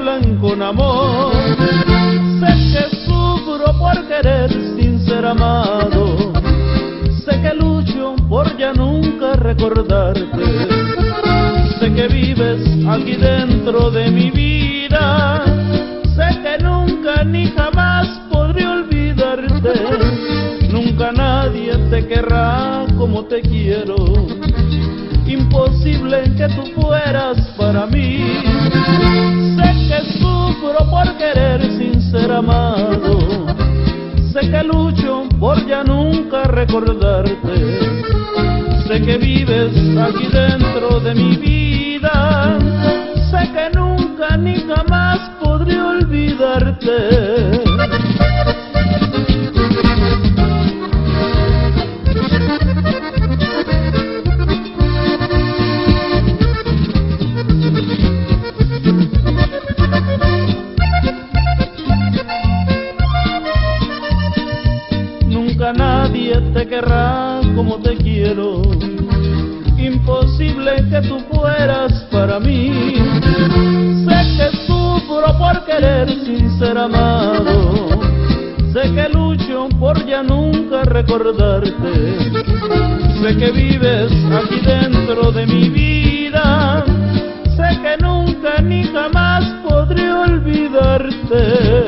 hablan con amor. Sé que sufro por querer sin ser amado. Sé que lucho por ya nunca recordarte. Sé que vives aquí dentro de mi vida. Sé que nunca ni jamás podré olvidarte. Nunca nadie te querrá como te quiero. Imposible que tú fueras para mí. Sé que sufro por querer sin ser amado. Sé que lucho por ya nunca recordarte. Sé que vives aquí dentro de mi vida. Sé que nunca ni jamás podré olvidarte. Nunca nadie te querrá como te quiero. Imposible que tú fueras para mí. Sé que sufro por querer sin ser amado. Sé que lucho por ya nunca recordarte. Sé que vives aquí dentro de mi vida. Sé que nunca ni jamás podré olvidarte.